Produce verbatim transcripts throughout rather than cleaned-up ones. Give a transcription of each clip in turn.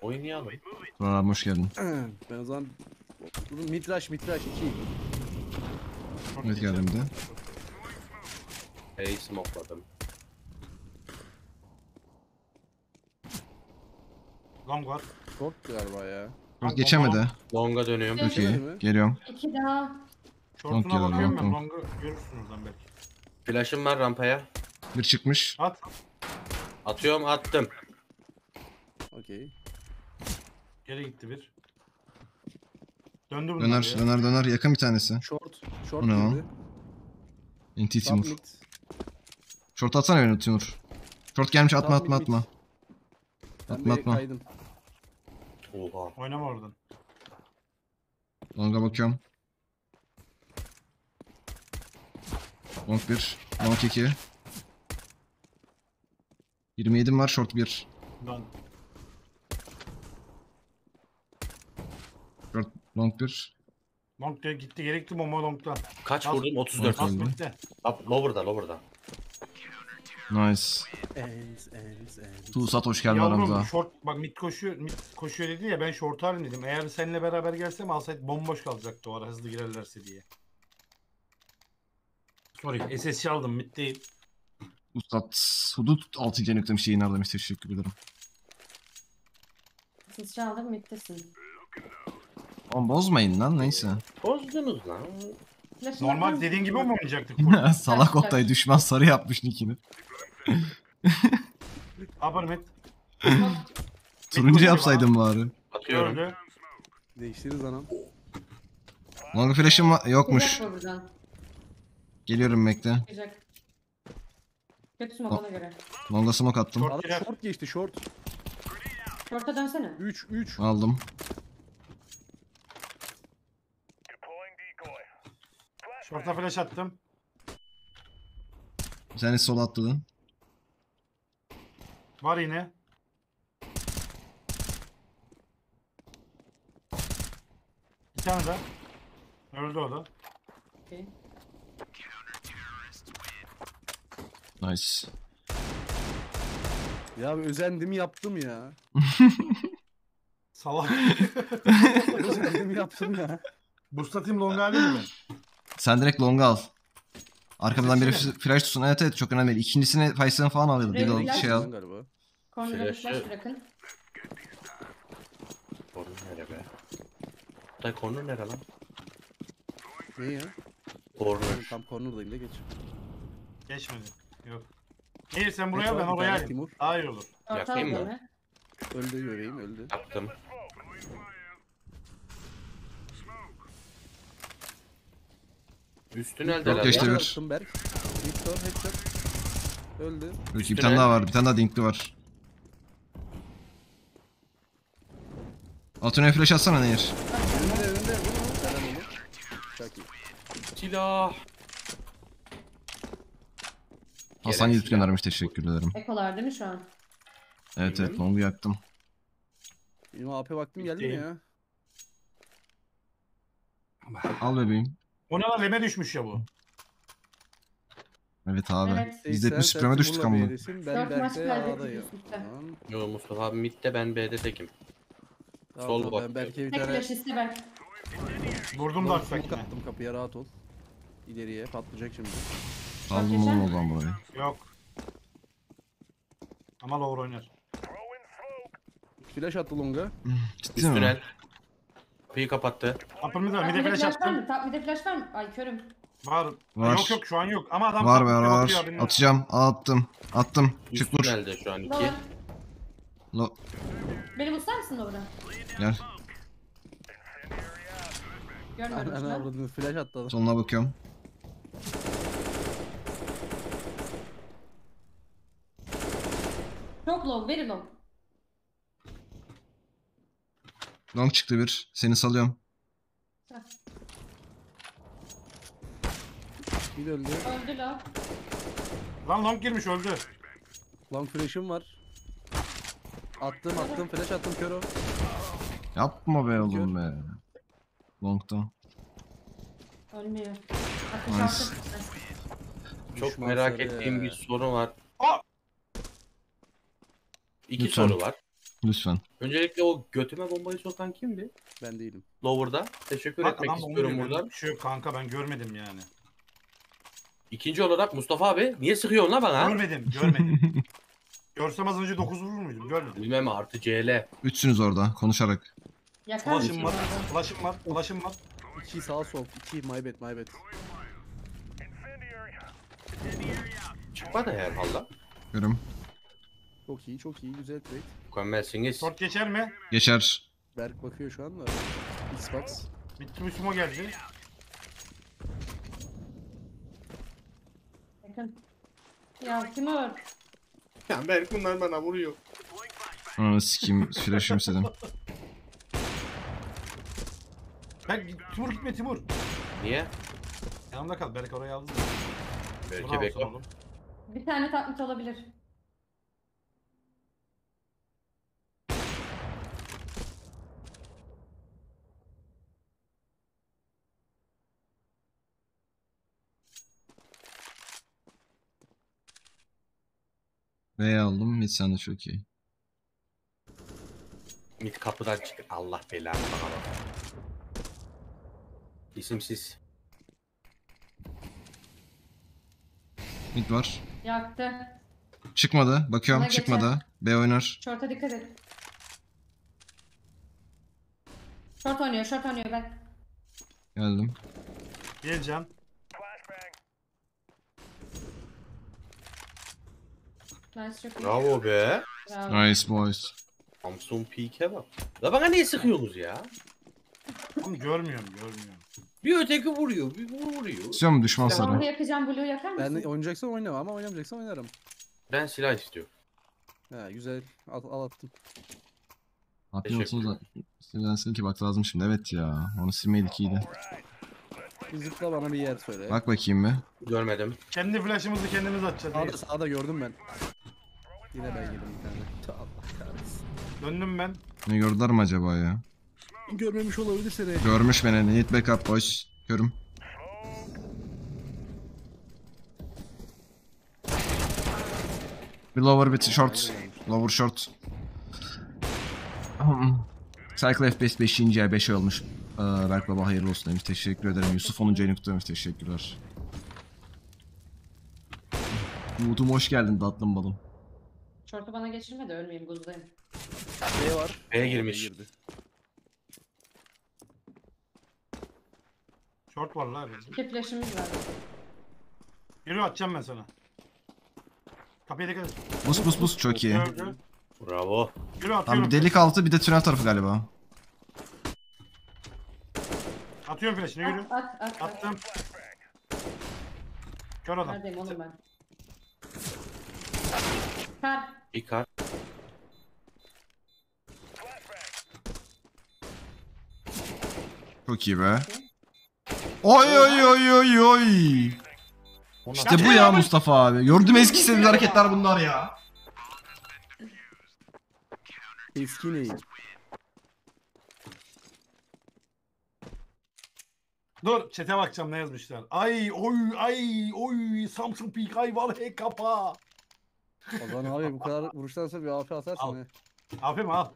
Oynayalım. Bravo, hoş geldin. Ben o zaman mitraş mitraş iki. Evet geldim de. Hey smokeladım. Long var. Short galiba ya. Bak geçemedi. Long'a dönüyorum. Çok iyi. mi? Geliyorum. İki daha. Short'una geliyor, bakıyorum long, ben. long. Long'u görürsün oradan belki. Flash'ım var rampaya. Bir çıkmış. At. Atıyorum attım. Okey. Geri gitti bir. Döndü bunlar Döner, ya. döner, döner. Yakın bir tanesi. Short. Short Bu ne lan? girdi. Inti Top Timur. mid. Short atsana beni Timur. Short gelmiş, atma Top atma mid, atma. Ben Atma de atma. kaydım. Oha. Oynama oradan. Long'a bakıyorum. Long bir. Long iki. yirmi yedim var, short bir. Dön. Short, long bir. Long de gitti. Gerekti bomba Long'da. Kaç As- vurdum? otuz dört. As- As Öldü. bitti. Up, lower'da lower'da. Nice. Ens ens ens. Tuğsat hoş geldin Yavrum aramıza. short bak mid koşuyor mid koşuyor dedi ya ben short alayım dedim. Eğer seninle beraber gelsem alsaydı bomboş kalacaktı o ara hızlı girerlerse diye. Sorry S S C aldım mid değil. Ustad hudut altı C nüklemiş yayınlar demiş, teşekkür ederim. Siz çaldın middesin. Oğlum bozmayın lan, neyse. Bozdunuz lan. Flash'ını Normal atar dediğin gibi mi oynayacaktık? Salak Oktay düşman sarı yapmış nickini. Upper mid. Turuncu yapsaydın bari. Atıyorum. Gördü. Değiştiririz anam. Long flash'ım va- yokmuş. Çıkacak bu buradan. Geliyorum Mac'te. Çıkacak. Kötü smoke ona göre. Long'a smoke attım. Short Adam girer. short geçti short. Short'a dönsene. üç üç. Aldım. Short'a flash attım. Bir tane sola atladı. Var yine. Bir tane daha. Öldü o da. Okay. Nice. Ya özendim yaptım ya. Salak. Özendim yaptım ya. Boost atayım long alayım mı? Sen direkt long'a al. Arkamdan biri f- flash tutsun. Evet evet, çok önemli. İkincisini Faysa'nın falan alıyordu. Bir de o Flash şey al. Galiba. Corner'a bir Flash'ı- flash bırakın. Corner nere be? Tay corner nere lan? Ne ya? Corner. Tam corner'dayım da geç. Geçmedi. Yok. İyi sen buraya al Geç ben abi, oraya bir tane alayım. Timur. Daha iyi olur. Short'a Yakayım mı? aldım ya. Öldü göreyim öldü. Yaptım. Üstün elde Yok, geçti lan. bir. Attım Berk. Victor headshot. Öldü. Bir tane daha var. Bir tane daha dinkli var. Altına flash atsana Nehir. Önünde önünde. Vur onu. Selam onu. Çok iyi. Silah. Hasan Gereksiz Yürüt göndermiş, teşekkür ederim. Ekolar değil mi şu an? Evet evet, long'u yaktım. Benim A P vaktim geldi mi Bitti. ya? Al bebeğim. O ne lan leme düşmüş ya bu. Evet abi. Evet. Biz Sen- de yetmiş sen spreme düştük Timur'la ama. B'desin, Ben Dört maç Berk'te kaybettik A'dayım. üst üste. Tamam. Yo Mustafa abi midde ben B'de tekim. Tamam, Sol tamam, bak. Ben Berk'e bir Tek tane flash iste Berk. Vurdum da long atsak smoke yine. attım kapıya, rahat ol. İleriye patlayacak şimdi. Aldım oğlum o zaman burayı. Yok. Ama lower oynar. Flash attı longa. Ciddi Üstün mi? el. Kapıyı kapattı. Upper mid var. Top Mid'e mid'e flash flash var attım. mı? Top mid'e flash var mı? Ay körüm. Var. Var. Yok yok şu an yok. Ama adam Var top var mid'e var. bakıyor abinin. Atacağım. Attım. Attım. Çık Üstün vur. elde şu an iki. Lower. Lo Beni buslar mısın Lower'a? Gel. Görmüyorum Ana şunu. avradını flash attı adam. Soluna bakıyorum. Çok low, very low. Long çıktı bir. Seni salıyorum. Bir öldü. Öldü low. Lan long girmiş öldü. Long flash'ım var. Attım attım flash attım kör o. Yapma be oğlum be. Long'da. Ölmüyor. Nice. altmış altı. Çok Düşman merak sarı ettiğim ya. bir soru var. Aa! İki Lütfen. soru var. Lütfen. Öncelikle o götüme bombayı sokan kimdi? Ben değilim. Lower'da. Teşekkür Bak etmek adam onu istiyorum diyor. buradan. Bir şey yok kanka, ben görmedim yani. İkinci olarak Mustafa abi niye sıkıyorsun lan bana? Görmedim, görmedim. Görsem az önce dokuz vurur muydum? Görmedim. Bilmem artı C L. Üçsünüz orada konuşarak. Yakar mısın Flash'ım var, orada? flash'ım var, flash'ım var. İki sağ sol. İki my bad my bad. Çıkmadı herhalde. Görüm. Çok iyi çok iyi güzel trade. Mükemmelsiniz. Short geçer mi? Geçer. Berk bakıyor şu anda. Xbox. Bitti mi, sumo geldi. Yakın. Ya Timur. Ya belki bunlar bana vuruyor. Ananı sikeyim. Flash'ım istedim. Ben Timur gitme Timur. Niye? Yanımda kal. Berk oraya aldı. Belki Bravo bekle. sana oğlum. Bir tane taklit olabilir. B'ye aldım. Mid sen de çok iyi. Mid kapıdan çık. Allah belanı bana bak. İsimsiz. Mid var. Yaktı. Çıkmadı. Bakıyorum. Buna geçer. Çıkmadı. B oynar. Şorta dikkat et. Short oynuyor, short oynuyor ben. Geldim. Geleceğim. Nice, çok iyi. Bravo be. Bravo. Nice boys. Samsun Peak'e bak. La bana niye sıkıyorsunuz ya? Ama görmüyorum, görmüyorum. Bir öteki vuruyor, bir bu vuruyor. İstiyor mu düşman Tamam. Onu sarı? yakacağım, Blue yakar mısın? Ben oynayacaksan oynamam ama oynamayacaksan oynarım. Ben silah istiyorum. Ha güzel. Al, al attım. Atmıyorsunuz da. Silensin ki bak lazım şimdi. Evet ya. Onu silmeydik iyiydi. Bir zıpla bana bir yer söyle. Bak bakayım bir. Görmedim. Kendi flash'ımızı kendimiz atacağız. Sağda, sağda gördüm ben. Yine ben yedim bir tane. Allah kahretsin. Döndüm ben. Ne gördüler mi acaba ya? Görmemiş olabilir seni. Görmüş beni. Need backup boys. Görüm. Bir lower bir short. Lower short. Cycle F beş beşinci ay beş ay olmuş. Ee, Berk Baba hayırlı olsun demiş. Teşekkür ederim. Yusuf onuncu ayını kutlamış. Teşekkürler. Umut'um hoş geldin tatlım balım. Short'u bana geçirme de ölmeyeyim, buzdayım. B var. B'ye girmiş. Girdi. Short var la abi. İki flash'ımız var. Yürü, atacağım ben sana. Kapıya dikkat et. Bus bus bus çok iyi. Gördü. Bravo. Yürü, Tam atıyorum. bir delik altı bir de tünel tarafı galiba. Atıyorum flash'ını, yürü. At, at, at. at. Attım. Kör adam. Neredeyim oğlum ben? Kar. Bir kart. Çok iyi be. Oy oy oy oy oy. İşte bu ya Mustafa abi. Gördüm eski sevgili hareketler bunlar ya. Eski neyi? Dur, chat'e bakacağım ne yazmışlar. Ay oy ay oy Samsung Peak ay var he kapa. O zaman abi bu kadar vuruştan sonra bir A P atarsın Al. he. Aferin al.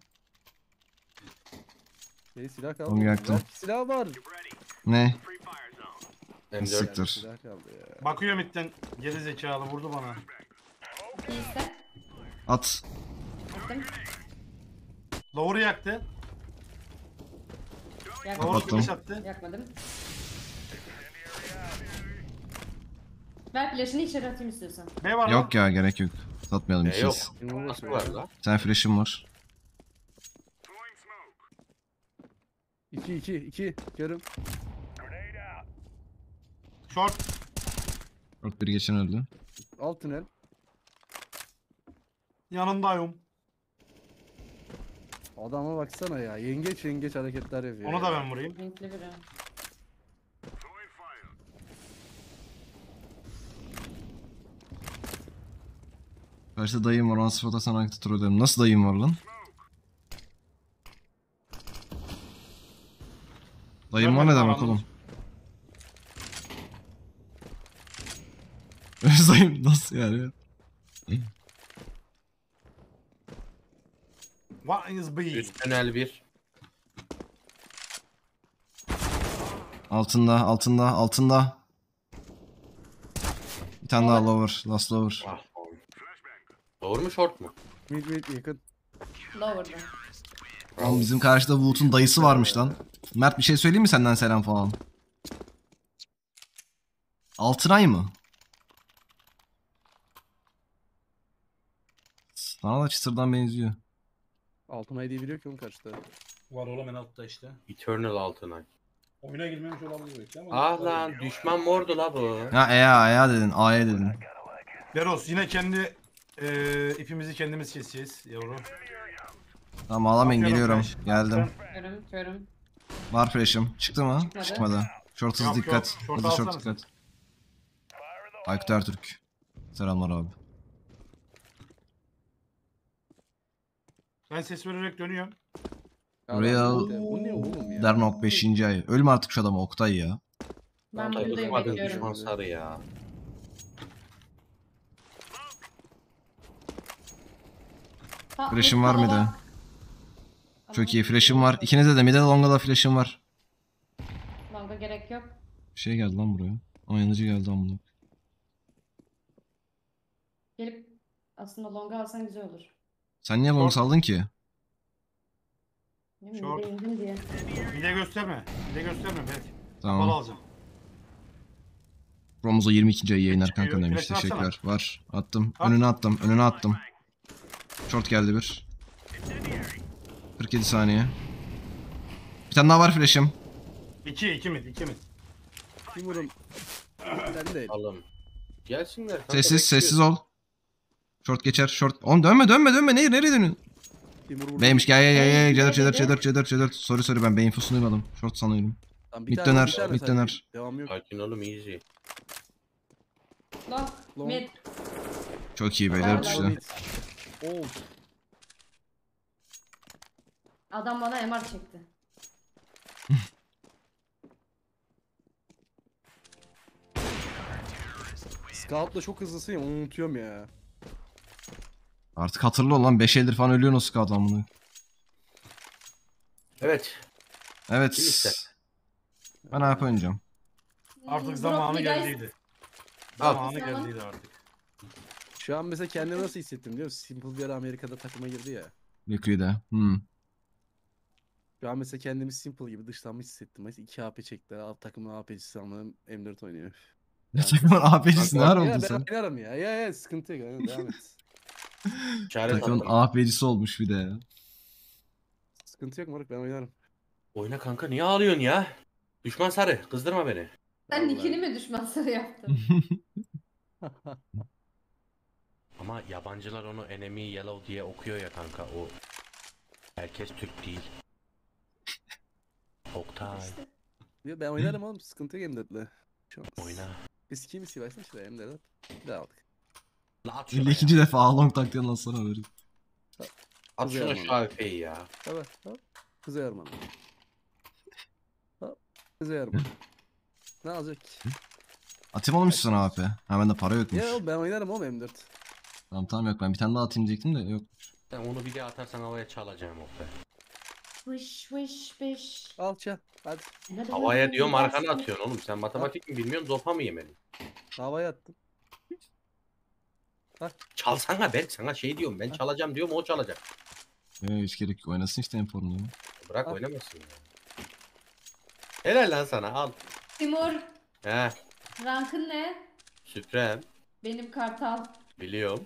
Hey silah kaldı. Onu yaktım. Berk, silah var. Ne? M dört. Siktir. Silah kaldı ya. Bakıyor midden, geri zekalı vurdu bana. İyiyse. At. Attım. Lower'ı yaktı. Yaktım. Lower Kapattım. flash attı. Yakmadım. Ver flash'ını içeri atayım istiyorsan. B var Yok ya gerek yok. Satmayalım E, yok. ikiyiz. Kim Nasıl uğraşıyor var ya? la? Sen flash'ın var. İki iki iki. Görüm. Short. Dört biri geçen öldü. Alt tünel. Yanındayım. Adama baksana ya. Yengeç yengeç hareketler yapıyor. Onu da ya. ben vurayım. Renkli biri. Karşıda dayım var. Ona sıfata sana aktif troll. Nasıl dayım var lan? Dayım var ne Görmedim demek adamı. oğlum? Dayım nasıl yani? What is B? Üst tünel bir. Altında, altında, altında. Bir tane daha lower, last lower. Ah, oğlum. Doğru mu short mu? Mid mid yakın. Lower'da. Oğlum bizim karşıda Wood'un dayısı varmış lan. Mert bir şey söyleyeyim mi senden selam falan? Altınay mı? Sana da çıtırdan benziyor. Altınay diye biliyor ki onun karşıda. Var oğlum en altta işte. Eternal Altınay. Oyuna girmemiş olabilir belki ama. Ah lan düşman mordu la bu. Ha E'ya A'ya dedin, A'ya dedin. Beros yine kendi e, ipimizi kendimiz keseceğiz yavrum. Tamam ağlamayın, Aferin geliyorum. Flash. Geldim. Körüm körüm. Var flash'ım. Çıktı mı? Çıkmadı. Çıkmadı. Short hızlı Yok, dikkat. yok. Short Hızlı short alsana dikkat. Aykut Ertürk. Selamlar abi. Ben ses vererek dönüyorum. Real Bu ne oğlum ya? Dernok beşinci ay. Ölme artık şu adamı Oktay ya. Ben Altay buradayım bıkmadın bekliyorum. düşman sarı ya. Ha, Flash'ım var Mustafa mıydı? bak. Çok iyi flash'ım var. İkinize de mid'e de long'a da flash'ım var. Longa gerek yok. Bir şey geldi lan buraya. Ama yanıcı geldi amına. Gelip aslında longa alsan güzel olur. Sen niye long Short. saldın ki? Değil mi? Short. Bir de indim diye. Bir de gösterme. Bir de gösterme belki. Bal Tamam. alacağım. Romuzo yirmi ikinci ayı yayınlar kanka Flash'ını demiş. atsana. Teşekkürler. Var. Attım. At. Önüne attım. Önüne attım. Short geldi bir. kırk yedi saniye. Bir tane daha var flash'ım. İki, iki mi? İki mi? Timur'um. Sen de. Alım. Gelsinler. kanka, Sessiz bekliyoruz. sessiz ol. Short geçer. Short. Oğlum dönme dönme dönme. Nereye nereye dönüyorsun? Timur vurdu. Beymiş gel gel gel gel. Cedar Dedi. cedar cedar cedar cedar. Sorry sorry ben beyin infosunu duymadım. Short sanıyorum. Tamam, bir Mid tane- döner, bir tane mid sadece. döner. Devam yok. Sakin oğlum easy. Long. Long. Mid. Çok iyi beyler Tamam, işte. Mid. Oo. Adam bana M R çekti. Scout'la çok hızlısın ya, onu unutuyorum ya. Artık hatırlı ol lan. beş eldir falan ölüyorsun o scout amına. Evet. Evet. Kim ister? Ben A P oynayacağım. Artık Hmm, zamanı drop me guys. geldiydi. Al. Zamanı Sana. geldiydi artık. Şu an mesela kendimi nasıl hissettim biliyor musun? Simple bir ara Amerika'da takıma girdi ya. Liquide'e. Hmm. Şu an mesela kendimi Simple gibi dışlanmış hissettim. Mesela iki A P çektiler. Alt takımın A P'cisi sanırım M dört oynuyor. Ne takımın A P'cisi ne ara Ya oldun ben sen? oynarım ya. Ya ya sıkıntı yok. Hadi devam et. İşaret Takımın attım. A P'cisi olmuş bir de ya. Sıkıntı yok moruk, ben oynarım. Oyna kanka niye ağlıyorsun ya? Düşman sarı. Kızdırma beni. Sen Vallahi. nickini mi düşman sarı yaptın? Ama yabancılar onu enemy yellow diye okuyor ya kanka o. Herkes Türk değil. Oktay. Ya ben oynarım oğlum, sıkıntı yok M dörtle. Şu an. Oyna. Eski mi Sivas'ın işte M dört. Bir daha aldık. La at şuna elli ya. ikinci defa long taktiğinden sonra verir. At şuna şu A F'yi ya. Tamam tamam. Kızı yarman. Tamam. Kızı yarman. Ne alacak ki? Atayım olmuş sana A P. Ha bende para yokmuş. Ya oğlum ben oynarım oğlum M dört. Tamam tamam yok ben bir tane daha atayım diyecektim de yok. Sen onu bir daha atarsan havaya çalacağım Oktay. Wish wish wish. Al çal. Hadi. Havaya diyorum arkana atıyorsun oğlum. Sen matematik mi bilmiyorsun zopa mı yemedin? Havaya attım. Çalsana ben sana şey diyorum ben çalacağım diyorum o çalacak. Ee, hiç gerek yok. Oynasın işte Empor'unu. ya. Bırak Al. oynamasın ya. Helal lan sana al. Timur. He Rankın ne? Süprem Benim kartal. biliyorum.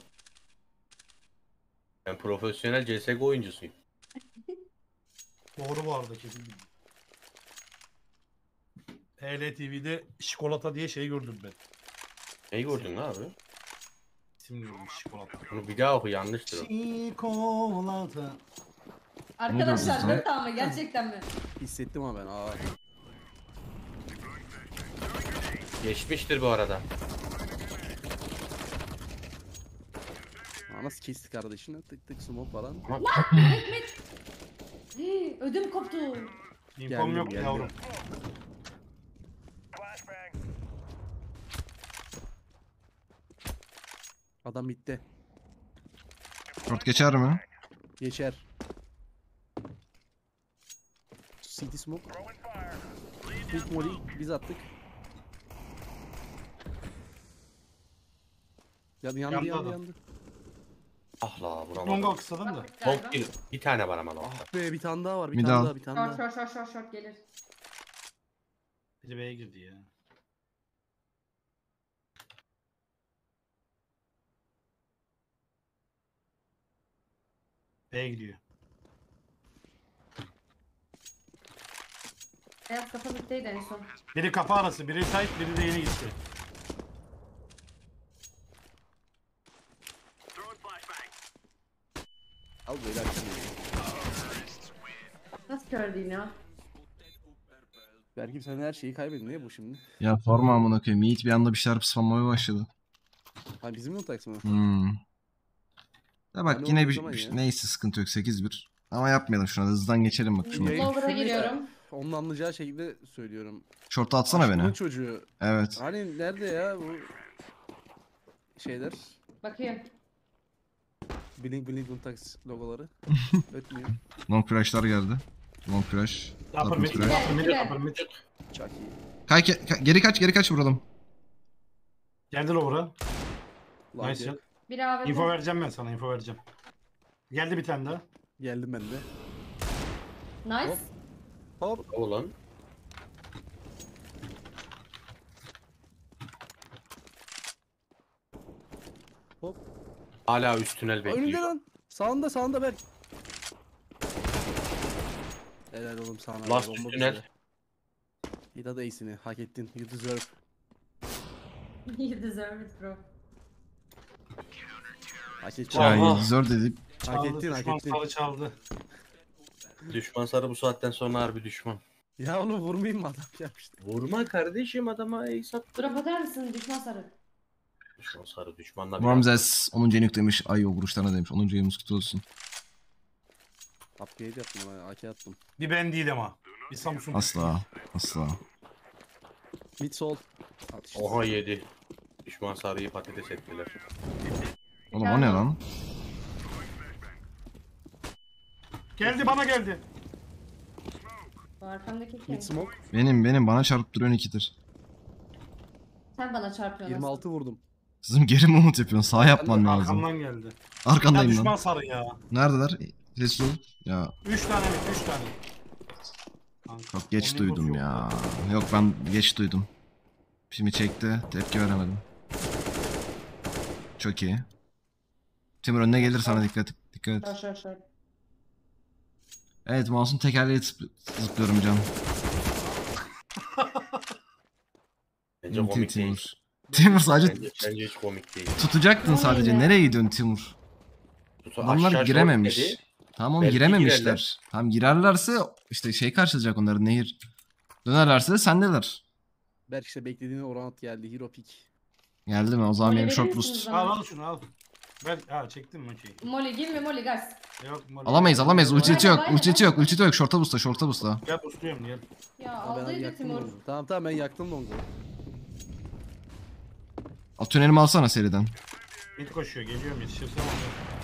Ben profesyonel C S G O oyuncusuyum. Doğru bu arada kesin. H L T V'de şikolata diye şey gördüm ben. Neyi gördün lan abi? İsim diyorum şikolata. Bunu bir daha oku yanlıştır o. Şikolata. Arkadaşlar diyorsun dört ama gerçekten mi? Hissettim ama ben. Aa. Geçmiştir bu arada. Aa, nasıl kesti kardeşini? Tık tık smoke falan. Hii, Ödüm koptu. İnfom Geldim, yok geldim. yavrum. Adam bitti. Short geçer mi? Geçer. City smoke. Big molly biz attık. Yandı yandı Yandı yandı adam. yandı. Ah la Longa vuramadım. kısadın da. Bak galiba. Long bir, bir tane var ama long. Ah be bir tane daha var bir Bir tane daha. daha bir tane Short daha. short short short short gelir. Biri B'ye girdi ya. B'ye gidiyor. Beyaz kafa bitteydi en son. Biri kafa arası, biri tight, biri de yeni gitti. Al böyle açsın. Nasıl kör değil ya? Berkim sen her şeyi kaybedin. Ne bu şimdi? Ya forma amına koyayım. Yiğit bir anda bir şeyler spamlamaya başladı. Ha bizim mi taksi mı? Hmm. Ya bak Hani yine olduğu bir, zaman bir- ya. neyse sıkıntı yok sekiz bir. Ama yapmayalım şuna da hızdan geçelim bak şuna. Yayın Lower'a küfürlü ya. giriyorum. Onun anlayacağı şekilde söylüyorum. Şorta atsana Aşkımın beni. çocuğu. Evet. Hani nerede ya bu şeyler? Bakayım. Blink Blink Untax logoları. Ötmüyor. Long crash'lar geldi. Long crash. Upper Upper mid, crash. upper mid, upper mid. Çok iyi. Kay, ka- geri kaç geri kaç vuralım. Geldi Lower'a. Lan Nice gel- shot. Bir A V P. Info vereceğim ben sana, info vereceğim. Geldi bir tane daha. Geldim ben de. Nice. Hop. Ulan. Hop. Hala üst tünel Aa, önünde bekliyor. lan. Sağında sağında Berk. Helal oğlum sana. Last Bomba üst bize. tünel. Hida da iyisini hak ettin. You deserve. You deserve it bro. Hak ettin. Ya Aha. zor dedik. Hak Çaldı, ettin hak düşman ettin. sarı çaldı. Düşman sarı bu saatten sonra harbi düşman. Ya onu vurmayayım mı adam yapmıştı. Vurma kardeşim adama ace attı. Drop atar mısın düşman sarı? Düşman sarı düşmanla bir Ramzes onuncu enük demiş. Ay o vuruşlarına demiş. onuncu ayımız kutlu olsun. Upgrade yaptım ben. A K attım. Bir ben değil ama. Bir Samsung. Asla. Asla. Mid sol. At işte. Oha yedi. Düşman sarıyı patates ettiler. Oğlum o ne lan? Geldi, bana geldi. Bu arkamdaki kim? Mid smoke. Benim benim bana çarpıp duruyorsun ikidir. Sen bana çarpıyorsun. yirmi altı vurdum. Kızım geri mi umut yapıyorsun? Sağ yapman lazım. Arkamdan geldi. Ya Arkandayım düşman lan. sarı ya. Neredeler? Ses ol. Ya Üç tane mi? Üç tane. Kanka, çok geç onun duydum infosu ya. yok. Yok ben geç duydum. Şimdi çekti. Tepki veremedim. Çok iyi. Timur önüne gelir sana dikkat dikkat et. Short short short. Evet mouse'un tekerleği zıp- zıplıyorum canım. Bence Inti komik değil. Timur. Timur sadece Bence, bence hiç komik değil. tutacaktın sadece. Aynen. Nereye gidiyorsun Timur? Adamlar Aşağı girememiş. short dedi. Tamam Belki girememişler. girerler. Tamam girerlerse işte şey karşılayacak onları nehir. Dönerlerse de sendeler. Berk işte beklediğin oranat geldi. Hero pick. Geldi mi? O zaman Molly benim verir short misiniz boost. bana? Al al şunu al. Ben ha çektim mi okey. Molly give me Molly guys. Yok. Molly. Alamayız alamayız. Ultisi yok. Aynen, Ultisi yok. aynen. Ultisi yok. Short'a boostla. Short'a boostla. Gel usluyorum gel. Ya Ha, ben aldıydı yaktım Timur. longu. Tamam tamam ben yaktım longu. O tünelimi alsana seriden. Mid koşuyor, geliyorum yetişirsem alacağım.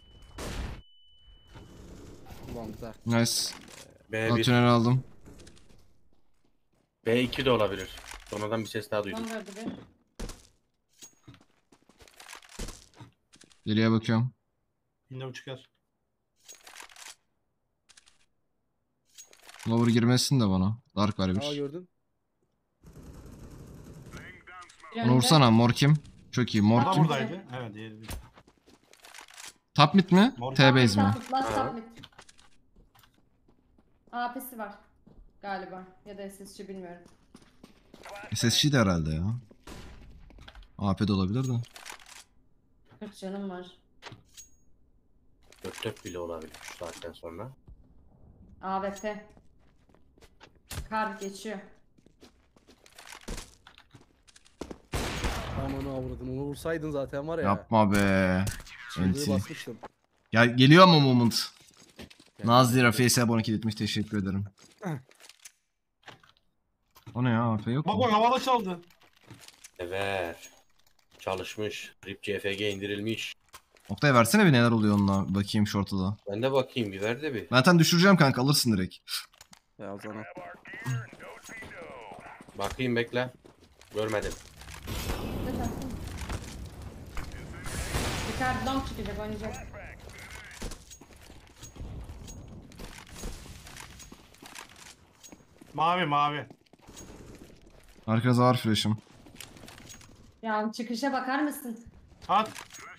Long'da. Nice. B O bir. tüneli aldım. B iki de olabilir. Sonradan bir ses daha duydum. Lan böyle bir. Geriye bakıyorum. Window çıkar. Lower girmesin de bana. Dark var Aa bir. gördün. Bir Onu önde. vursana. Mor kim? Çok iyi. Mor Adam kim? buradaydı. Evet diğeri. değil. Top mid mi? Mor- T base mi? Top mid, last Ha. top mid. A P'si var. Galiba. Ya da S S C bilmiyorum. S S G de herhalde ya. A P de olabilir de. kırk canım var. Dört dört bile olabilir şu saatten sonra. A W P. Kar geçiyor. Ananı avradın. Onu vursaydın zaten var ya. Yapma be. Çığlığı Enti. basmıştım. Ya geliyor ama moment. Yani- Nazlı Face'e abone etmiş. Teşekkür ederim. O ne ya? A P yok Bak mu? bak havada çaldı. Evet. Çalışmış. Rip C F G indirilmiş. Oktay versene bir neler oluyor onunla. Bakayım short'a da. Ben de bakayım bir ver de bir. Ben zaten düşüreceğim kanka. Alırsın direkt. Ya o zaman. Bakayım bekle. Görmedim. Ne taktın? Ricardo long çıkacak oynayacak. Mavi mavi. Arkanızda var flash'ım. Ya çıkışa bakar mısın? At.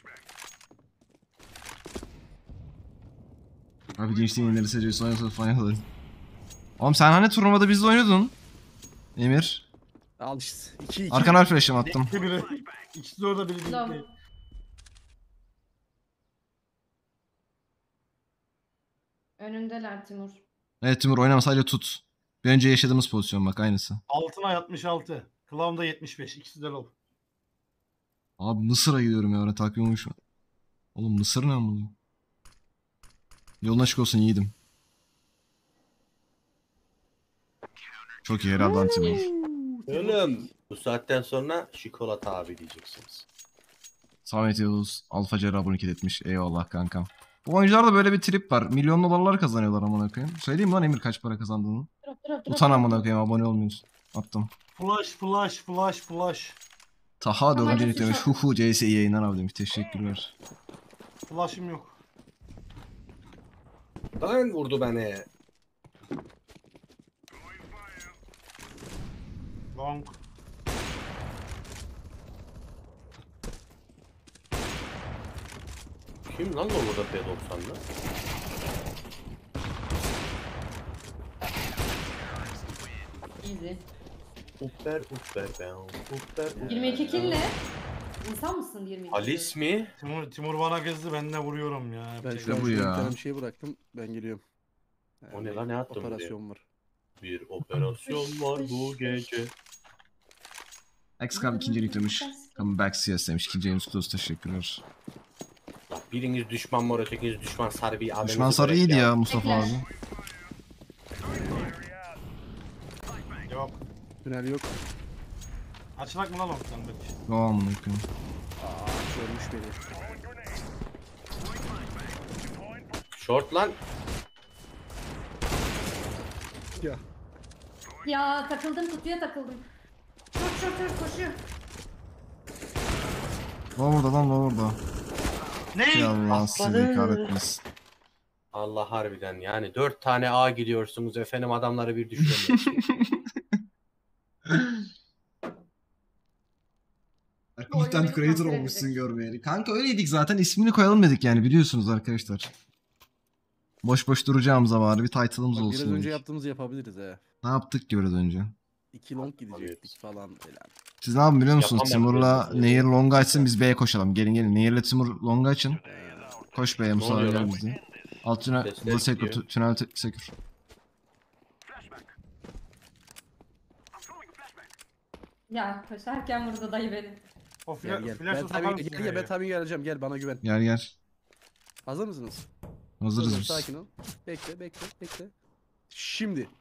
Abi gençliğin yenileri seçiyorsun. Oynadı falan alır. Oğlum sen hani turnuvada bizle oynuyordun? Emir. Al işte. iki iki. Arkana flash'ım attım. İkisi biri. İkisi de orada biri Long. değil. Önündeler Timur. Evet Timur oynama sadece tut. Bir önce yaşadığımız pozisyon bak aynısı. Altına yetmiş altı. Clown'da yetmiş beş. İkisi de low. Abi Mısır'a gidiyorum ya öyle takvim uyuşma. Oğlum Mısır ne amına? Yolun açık olsun yiğidim. Çok iyi herhalde lan Timur. Oğlum bu saatten sonra Şikolata abi diyeceksiniz. Samet Yavuz Alfa Cerrah abonelik etmiş. Eyvallah kankam. Bu oyuncularda böyle bir trip var. Milyon dolarlar kazanıyorlar amına koyayım. Söyleyeyim mi lan Emir kaç para kazandığını? Drop drop drop. Utan amına koyayım abone olmuyorsun. Attım. Flash flash flash flash. Taha Tamam, dördüncü hadi demiş. sıçra. Hu hu C S yayınlar abi demiş. Teşekkürler. Flash'ım yok. Lan vurdu beni. Long. Kim lan o burada P doksan'da? Easy. Upper upper ben. Upper yirmi iki kill ne? İnsan mısın yirmi iki? Alice mi? Timur, Timur bana kızdı, ben de vuruyorum ya. Ben Yapacak şu an bu şuraya ya. bir tane bir şey bıraktım. Ben geliyorum. O ne lan, ne attın buraya? Operasyon var. Bir operasyon var bu gece. X-Cam ikinci yüklemiş. Come back C S demiş. İkinci James Close teşekkürler. Bak biriniz düşman mor, ötekiniz düşman sarı bir adamı. Düşman sarı iyiydi ya Mustafa Bekler. abi. Yok. Tünel yok. Açılak mı lan long'dan belki? Yo amına koyayım. Aa görmüş beni. Short lan. Ya. Ya takıldım, kutuya takıldım. Çok çok çok koşuyor. Lan orada lan lan orada. Ne? Ya Allah sizi kahretmesin. Allah harbiden yani dört tane A gidiyorsunuz efendim, adamları bir düşüremiyorsunuz. Content creator olmuşsun görmeyeli. Kanka öyleydik zaten, ismini koyalım dedik yani, biliyorsunuz arkadaşlar. Boş boş duracağımıza bari bir title'ımız Bak, olsun biraz önce dedik. yaptığımızı yapabiliriz he. Ne yaptık ki biraz önce? İki long gidecektik falan falan. Siz ne yapın biliyor musunuz? Yapamam Timur'la diyorsunuz. Nehir longa açsın, biz B'ye koşalım. Gelin gelin. Nehir'le Timur longa açın. Koş B'ye, Musa oluyor gel lan? bizi. Alt tünel, Sesler bu sekür, gidiyor. tünel te- sekür. Ya koşarken burada dayı benim. O Gel fla gel. flash'ı Ben sakar tabii mısın gel, gel, ben ya? tabii geleceğim. Gel bana güven. Gel gel. Hazır mısınız? Hazırız Dur, biz. Sakin ol. Bekle bekle bekle. Şimdi.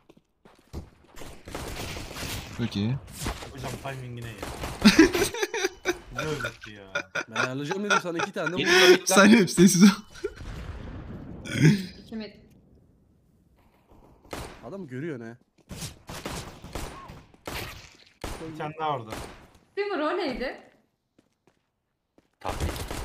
Çok iyi. Hocam timing'i ne ya? Ne öğretti ya? Ben ayarlayacağım dedim sana iki tane de Git vurdum. lan, git lan. Sen hep sessiz ol. İki met. Adam görüyor ne? Bir tane daha orada. Timur o neydi? Tabii.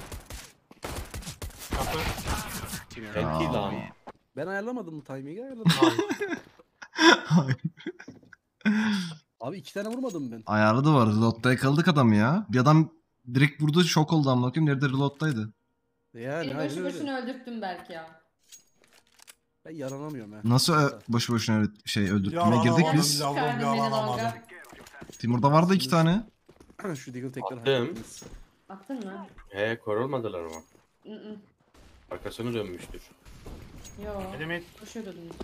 Kapı. Enti lan. Ben ayarlamadım mı timing'i ayarladım. Hayır. Abi iki tane vurmadım ben. Ayarlı var. Reload'da yakaladık adamı ya. Bir adam direkt vurdu, şok oldu amına koyayım. Nerede reload'daydı? Yani Beni aynen boşu öyle. boşuna öldürttün belki ya. Ben yaranamıyorum ha. Nasıl ö- boşu boşuna öyle şey öldürtmeye girdik Yalanamadım, biz. yavrum, Çıkardın beni yalanamadım. longa. Timur'da vardı iki tane. Şu Deagle tekrar Attım. hallettiniz. Attın mı? He, korulmadılar ama. Hı hı. Arkasını dönmüştür. Yo. Element. Koşuyordu dün.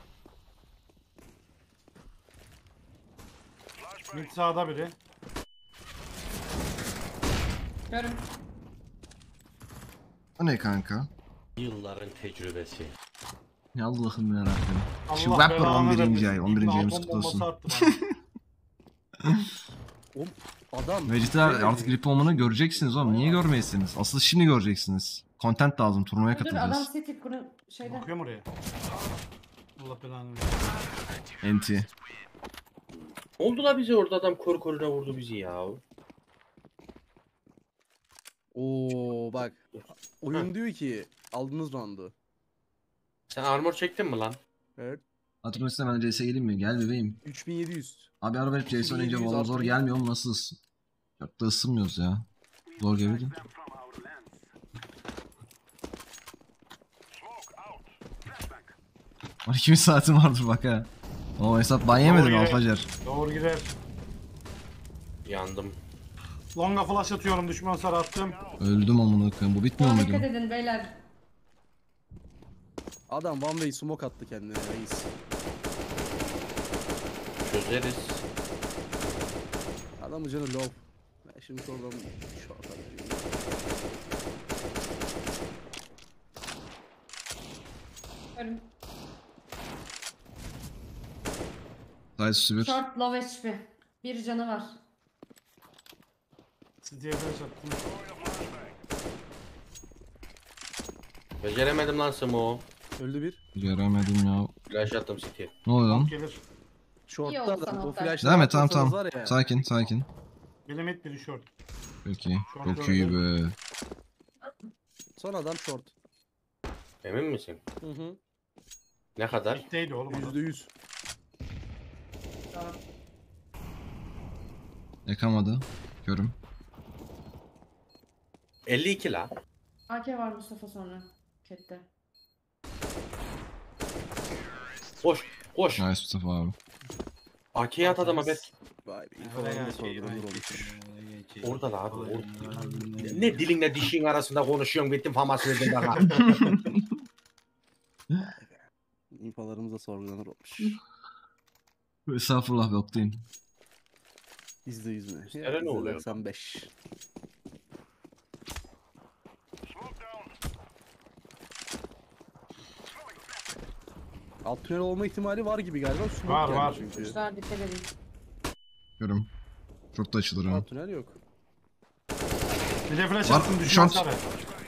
Mid sağda biri. Görüm. O ne kanka? Yılların tecrübesi. Ya Allah'ım yarabbim. Allah Şu Wapper belanı on birinci ay. vermesin. on birinci İbni ayımız atom kutlu olsun. bombası attı bana. Oğlum adam. Vegetler Şey artık dedi. grip olmanı göreceksiniz oğlum. Niye görmeyesiniz? Asıl şimdi göreceksiniz. Content lazım. Turnuvaya Dur adam katılacağız. City kurun şeyden. Bakıyorum oraya. Allah belanı versin. Enti. Oldu la bize orada adam kor koruna vurdu bizi ya. Oo bak. Oyun diyor ki aldınız roundu. Sen armor çektin mi lan? Evet. Hatırlıyorsan ben C S'e geleyim mi? Gel bebeğim. üç bin yedi yüz. Abi araba hep C S oynayınca yedi yüz valla zor artı. gelmiyor mu? Nasıl ıs- Çok da ısınmıyoruz ya. Zor geliyor. on iki bin saatim vardır bak ha. O hesap ban yemedin Doğru Alfacer. Doğru girer. Yandım. Longa flash atıyorum. Düşman sarı attım. Öldüm amına koyayım. Bu bitmiyor Buna muydu? dikkat edin beyler. Adam one way smoke attı kendine reis. Çözeriz. Adamın canı low. Ben şimdi oradan short atayım. Ölüm. Sayısı üstü bir. Short low H P. Bir canı var. City'ye flash attım. Beceremedim lan Smo. Öldü bir. Göremedim ya. Flash attım City. Ne oluyor lan? Gelir. Short'ta oldu adam. sana O Oktay. flash'tan Devam et tamam atmasanız tamam. var ya. Sakin sakin. Biri mid biri short. Peki. Şu an Çok iyi be. Son adam short. Emin misin? Hı hı. Ne kadar? Mid'deydi oğlum. adam. Yüzde yüz. Yakamadı. Görüm. elli iki la. A K var Mustafa sonra. Kette. Koş. Koş. Nice Mustafa abi. A K'ye at adama Berk. Vay be. İnfolarını sorgulanır olmuş. Orada da abi. Orada. Ne dilinle dişin arasında konuşuyorsun. Bittim famas verdin bana. İnfolarımız da sorgulanır olmuş. Estağfurullah be Oktay'ım. Yüzde yüz mü? Sere ne oluyor? doksan beş. Alt tünel olma ihtimali var gibi galiba. Smoke Var, geldi var. Çünkü. Kuşlar dikkat edin. Görüm. Çok da açılır ha. Alt tünel yok. Bir de flash Var, attım. Düşman short. sarı.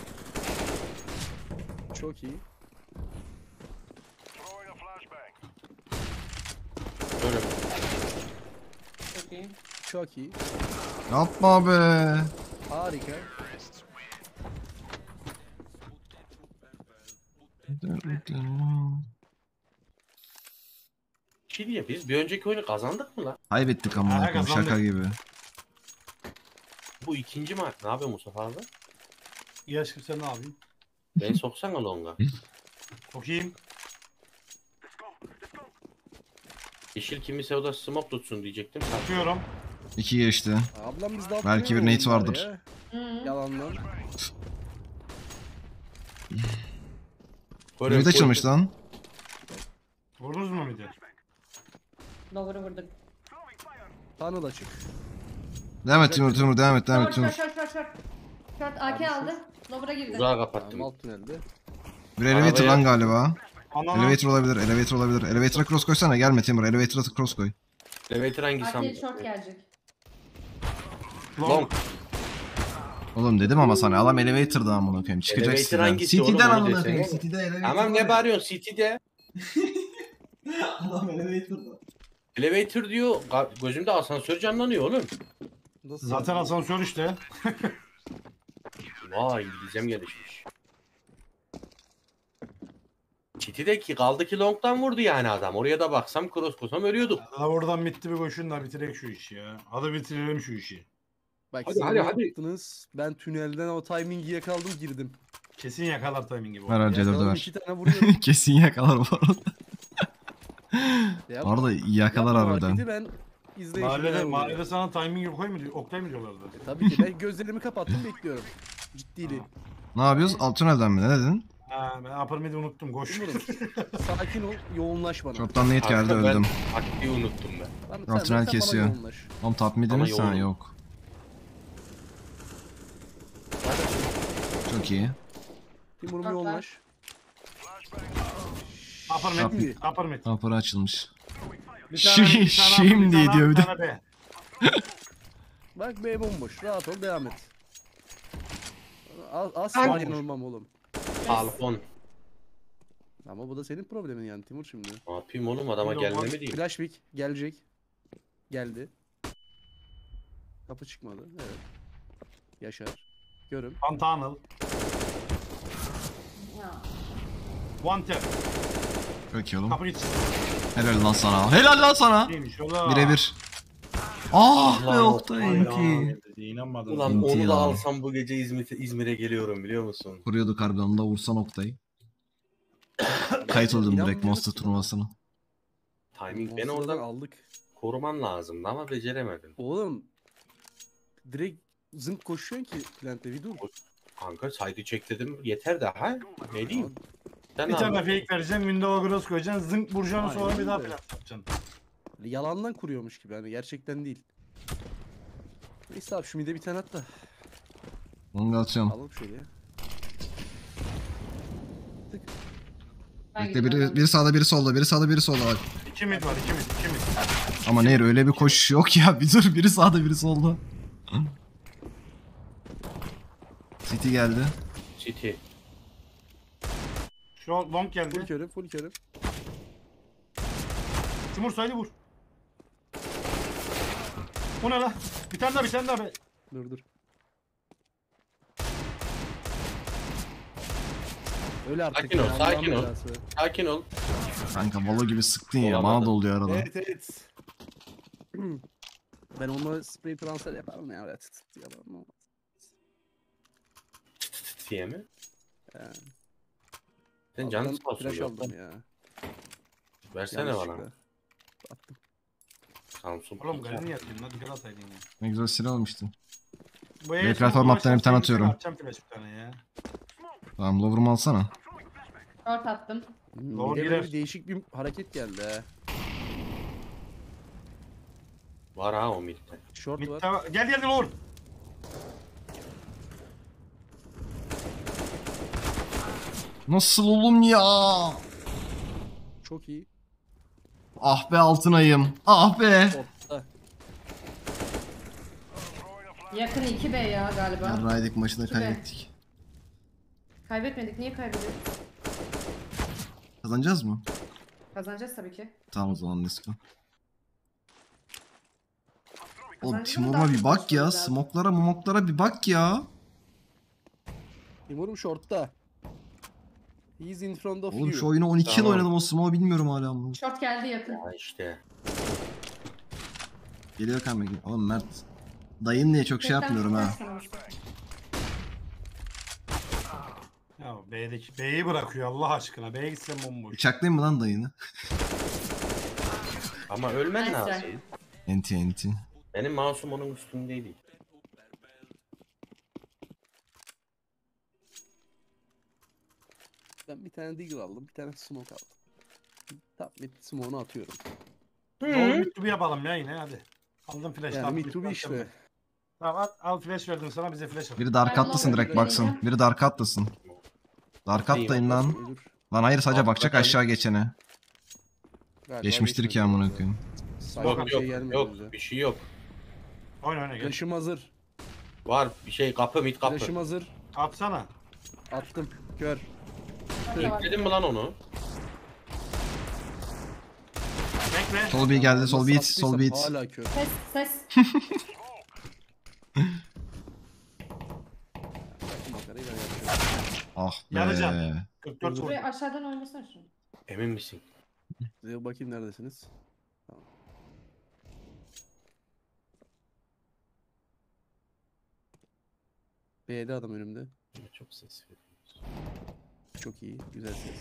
Çok iyi. Ölüm. Çok iyi. Çok iyi. Yapma be. Harika. Şey diye biz bir önceki oyunu kazandık mı lan? Kaybettik amına Ha, koyayım şaka kazandık. gibi. Bu ikinci maç. Ne yapıyor Mustafa abi? İyi aşkım sen ne yapayım? Beni soksana longa. Çok iyiyim. Yeşil kimse o da smoke tutsun diyecektim. Atıyorum. İki geçti. Ablam bizde alt Belki tünel bir nate oldu bari vardır. ya. Hı. Yalandan. Böyle Bir de açılmış lan. Vurdunuz mu midi? Lower'ı vurduk. Tunnel açık. Devam et Timur Timur devam et devam et Short Timur. short short short short. Short A K aldı. Lower'a girdi. Uzağa Tamam, kapattım. alt tünelde. Bir elevator Arabaya- lan galiba. Ananı. Elevator olabilir elevator olabilir. Elevator'a cross koysana gelme Timur. Elevator'a cross koy. Elevator hangisi A K sandım? short gelecek. Long. Long. Oğlum dedim ama sana adam elevator'da amına koyayım. Çıkacak Elevator City'den. hangisi oğlum, City'den onu amına desene. koyayım. City'de elevator. Tamam ne bağırıyorsun City'de? Adam elevator'da. Elevator diyor. ga- Gözümde asansör canlanıyor oğlum. Nasıl Zaten yani? asansör işte. Vay İngilizcem gelişmiş. City'deki kaldı ki long'dan vurdu yani adam. Oraya da baksam cross koysam ölüyorduk. Ha oradan bitti bir koşun da bitirek şu işi ya. Hadi bitirelim şu işi. Bak Hadi, siz hadi, ne hadi. yaptınız? Ben tünelden o timingi yakaladım girdim. Kesin yakalar timingi bu. Ver C dördü Yakaladım ver. iki tane vuruyorum. Kesin yakalar bu arada. Ya, Bu arada yakalar yapma harbiden. hareketi ben izleyişimden Mahallede, vuruyorum. mahallede sana timing yok koy mu diyor? Oktay mı diyorlardı? E, tabii ki ben gözlerimi kapattım bekliyorum. Ciddiliği. Ne yapıyoruz? Alt tünelden mi? Ne dedin? Ha ben upper mid'i unuttum koş. Umurum. Sakin ol, yoğunlaş bana. Çoktan nate geldi Kanka, ben öldüm. Taktiği unuttum ben. Bana- Alt sen- tünel sen bana kesiyor. yoğunlaş. Oğlum top mid'imiz Ama sen yoğun. yok. Çok iyi. Timurum Bak, yoğunlaş. Upper mid. Şimdi. Upper mid. Kapıları açılmış. Bir tane- bir tane upper, Şimdi bir tane diyor bir de. tane B. Bak B bomboş. Rahat ol, devam et. Az, az Hangi- sakin olmam oğlum. Alfon. Ya Ama bu da senin problemin yani Timur şimdi. Ne yapayım oğlum, adama Yok, gelme var. mi diyeyim? Flash pick gelecek. Geldi. Kapı çıkmadı. Evet. Yaşar. Görüm. Pantanal. Ya. One tap. Çok iyi oğlum. Kapı iç. Helal lan sana. Helal lan sana. Neymiş ola? Birebir. Ah be Allah Oktay Allah enti. İnanmadım. Ulan İnti onu ya. da alsam bu gece İzmir'e, İzmir'e geliyorum biliyor musun? Kuruyorduk harbiden, onu da vursan Oktay. Kayıt oldum direkt İnanmıyoruz Monster ki. turnuvasına. Timing beni Monster'dan oradan aldık. koruman lazımdı ama beceremedim. Oğlum. Direkt zınk koşuyorsun ki plante bir dur. Kanka saydı çek dedim yeter daha. Ne diyeyim? Sen Bir ne tane yapıyorsun? fake vereceksin, Windows cross koyacaksın, zınk vuracaksın, sonra Aynen bir daha öyle. plan yapacaksın. Yalandan kuruyormuş gibi hani gerçekten değil. Neyse abi şu mide bir tane at da Onu da atıyorum. alalım şöyle ya. Ben Bekle, gidiyorum. biri, biri sağda biri solda, biri sağda biri solda bak. İki mid var, iki mid, iki mid. Ama Nehir öyle bir koşuş yok ya, bir dur, biri sağda biri solda. City geldi. City. Şu long Full geldi. körüm full körüm. Timur saydı vur. O ne la? Bir tane daha, bir tane daha be. Dur dur. Öyle artık. Sakin ol, ya, sakin Allah'ın ol. belası. Sakin ol. Kanka balo gibi sıktın ya, Olamadı. bana da oluyor arada. Evet evet. Ben onunla spray transfer yaparım ya. Evet. tıt tıt yaparım ama. diye mi? He. Sen canın Allah'tan sağ olsun. flash yok. aldım ya. Versene bana. Yanlışlıkla. Attım. Samsung. Oğlum kalbini yatayım lan, dikkat ataydın ya. Ne güzel silah almıştın. Bu B en son platform bu atlarına bir tane başlasın, atıyorum. Atacağım flash bir tane ya. Tamam, lover'ımı alsana. Short attım. Hmm, Doğru bir de böyle girer. bir değişik bir hareket geldi he. Var ha o midde. Short Mid var. gel gel gel vur. Nasıl oğlum ya? Çok iyi. Ah be altınayım. Ah be. Short'ta. Yakın iki B ya galiba. Yarraydık, maçı da İki be. kaybettik. Kaybetmedik. Niye kaybediyoruz? Kazanacağız mı? Kazanacağız tabii ki. Tamam o zaman let's go. Oğlum Kazancımız Timur'a daha bir çok bak ya. başlıyoruz abi. Smoklara momoklara bir bak ya. Timur'um short'ta. He's in front of Oğlum you. şu oyunu on iki yıl Tamam. oynadım, o smoke'u bilmiyorum hala ama. Short geldi yakın. Ha işte. Geliyor kanka. Oğlum Mert. Dayın diye çok şey Tekten yapmıyorum ha. tutarsan olsun. Ya B'deki B'yi bırakıyor Allah aşkına. B'ye gitsen bomboş. Bıçaklayayım mı lan dayını? Ama ölmen Neyse. lazım. Enti enti. Benim mouse'um onun üstündeydi. Ben bir tane Deagle aldım. Bir tane smoke aldım. Top mid smoke'unu atıyorum. Doğru mid to be yapalım ya yine hadi. Aldım flash. Yani tamam, mid to be atacağım işte. ben. Tamam at, al flash verdim sana, bize flash at. Biri dark Ben atlasın direkt lover'ı baksın. deneyeceğim. Biri dark atlasın. Dark atlayın lan. Ölür. Lan hayır, sadece Dark bakacak atalım. aşağı geçene. Galiba Geçmiştir ki geçmedi amına orada. koyayım. Sayfa Yok bir şey yok gelmedi yok bize. bir şey yok. Oyna oyna gel. Flash'ım hazır. Var bir şey, kapı mid kapı. Flash'ım hazır. Atsana. Attım. Kör. Yükledin mi lan onu? Bekle. Sol bir geldi, sol Nasıl beat, attıysam sol beat. Hala kör. Ses ses. Makarayı ben yapıyorum. Ah Yarıcan. be. kırk dört vur. Buraya aşağıdan oynasana şunu. Emin misin? Size bakayım neredesiniz. Tamam. B'de adam önümde. Çok ses veriyoruz. Çok iyi. Güzel ses.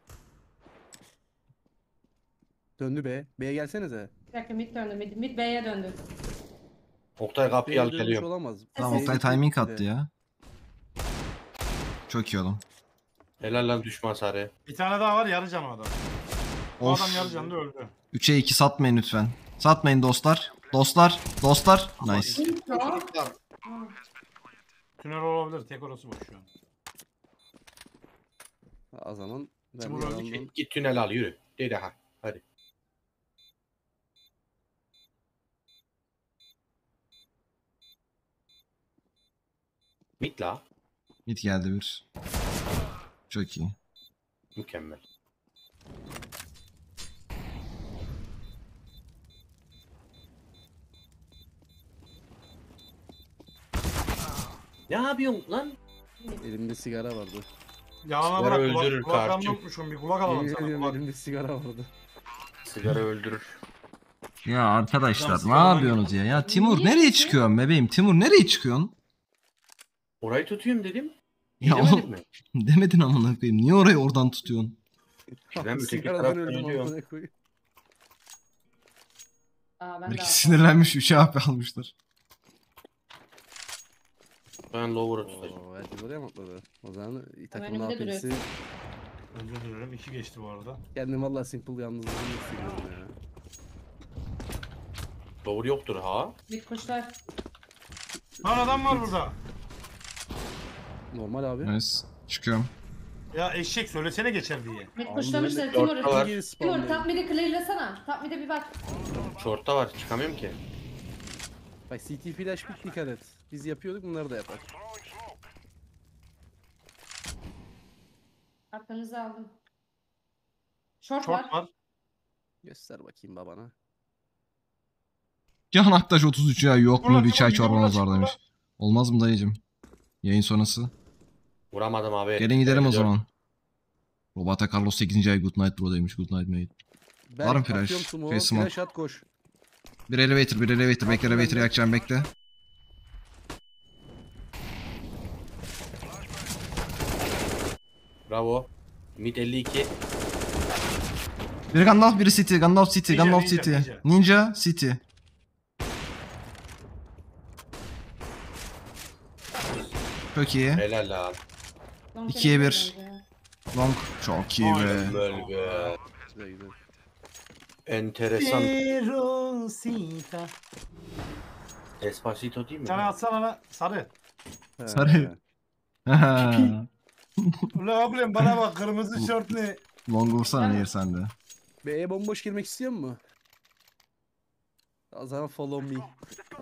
Döndü B. B'ye gelsenize. Bir dakika mid döndü. Mid, mid B'ye döndü. Oktay kapıyı al B'ye dönmüş geliyorum. olamaz. Tamam Ses- Oktay B'ye timing gitti. attı ya. Çok iyi oğlum. Helal lan düşman sarı. Bir tane daha var, yarı can o adam. O Of. adam yarı canlı öldü. üçe iki satmayın lütfen. Satmayın dostlar. Dostlar. Dostlar. Nice. Intro. Tünel olabilir, tek orası boş şu an. O zaman ben Timur bir öldü yandan- Git, git tünel al yürü. De daha. Hadi. Mid la. Mid geldi bir. Çok iyi. Mükemmel. Ne yapıyorsun lan? Elimde sigara vardı. Yağına Sigara bırak. öldürür Kulak, kulaklarını kardeşim. unutmuşum. Bir kulak alalım Yemin sana. ediyorum Kulak. elimde sigara vardı. Sigara öldürür. Ya arkadaşlar Adam ne sıkıldı yapıyorsunuz ya? Ya Timur Niye nereye ki? çıkıyorsun bebeğim? Timur nereye çıkıyorsun? Orayı tutuyorum dedim. Ya Demedim oğlum mi? demedin amına koyayım. Niye orayı oradan tutuyorsun? Ben öteki Sigaradan taraftan öldüm ölüyorum. amına koyayım. Aa, ben de Belki aldım. sinirlenmiş üç A P almışlar. Ben lower'ı tutacağım. Oo, herkes oraya mı atladı? O zaman takımın önümde A P'si. duruyor. Özür dilerim. iki geçti bu arada. Kendim valla simple yalnızlığını hissediyorum ya. Lower yoktur ha. Bir kuşlar. Lan adam var burada. Normal abi. Nice. Çıkıyorum. Ya eşek söylesene geçer diye. Bir Abi kuşlamışlar böyle- Timur. Orta var. Geri Timur spawnlıyor. top mid'i clearlasana. Top mid'e bir bak. Short'ta var. Çıkamıyorum ki. Bak C T flash pick dikkat et. Biz yapıyorduk bunları da yapar. Arkanızı aldım. Short, var. Short var. Göster bakayım babana. Can Aktaş otuz üç ya yok mu Ulan, bir çay ulan, çorbanız ulan, var ulan. demiş. Olmaz mı dayıcım? Yayın sonrası. Vuramadım abi. Gelin gidelim o elli dört. zaman. Roberto Carlos sekizinci ay good night bro demiş. Good night mate. Ben Var mı flash? atıyorum smoke'u, Face smoke. Flash at koş. Bir elevator bir elevator. Bekle Attım ben elevator'ı de. yakacağım bekle. Bravo. Mid elli iki. Biri Gandalf biri City. Gandalf City. Ninja, Gandalf ninja, City. ninja. Ninja City. Çok iyi. Helal lan. Long İkiye kere bir. bence. Long. Çok iyi be. Aynen. Böyle be. Güzel güzel. Enteresan. Rosita. Despacito değil mi? Sana atsana lan. Sarı. He. Sarı. Ulan ablam bana bak kırmızı şort ne? Long vursana Nehir sende. B'ye bomboş girmek istiyor mu? O zaman follow me.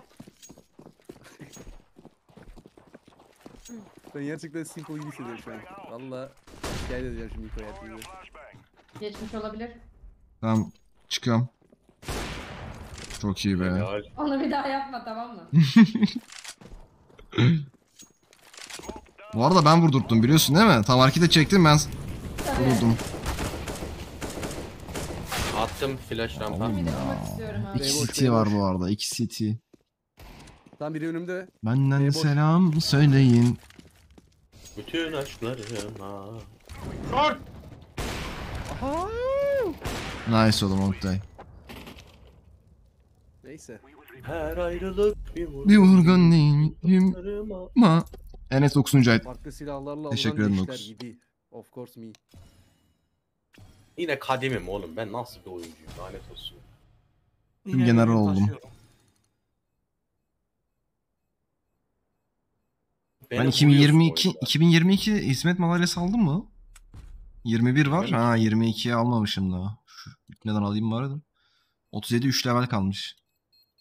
Ben gerçekten simple gibi hissediyorum şu an. Valla şikayet edeceğim şimdi ilk hayatımda. Geçmiş olabilir. Tamam. Çıkıyorum. Çok iyi be. Helal. Onu bir daha yapma, tamam mı? Bu arada ben vurdurttum biliyorsun değil mi? Tam harekete çektim ben Tabii. vurdum. Attım flash rampa. Oğlum Bir de ya. vurmak istiyorum abi. İki Beyboş, City var beyboş. bu arada. İki City. Tam biri önümde. Benden Beyboş. selam söyleyin. Bütün aşklarıma. Short. Aha! Nice oğlum Oktay. Neyse. Her ayrılık bir vurgun. Bir vurgun değilim aşklarıma. ma. Enes dokuzuncu ay. Farklı silahlarla Teşekkür alınan ederim leşler Dokuz. gibi. Of course me. Yine kadimim oğlum. Ben nasıl bir oyuncuyum? Lanet olsun. Yine General ürün oldum. taşıyorum. Beni Ben iki bin yirmi iki vuruyorsun oyunda. iki bin yirmi iki hizmet madalyası aldım mı? yirmi bir var. Ha yirmi ikiye almamışım daha. Şu neden alayım bari de. otuz yedi üç level kalmış.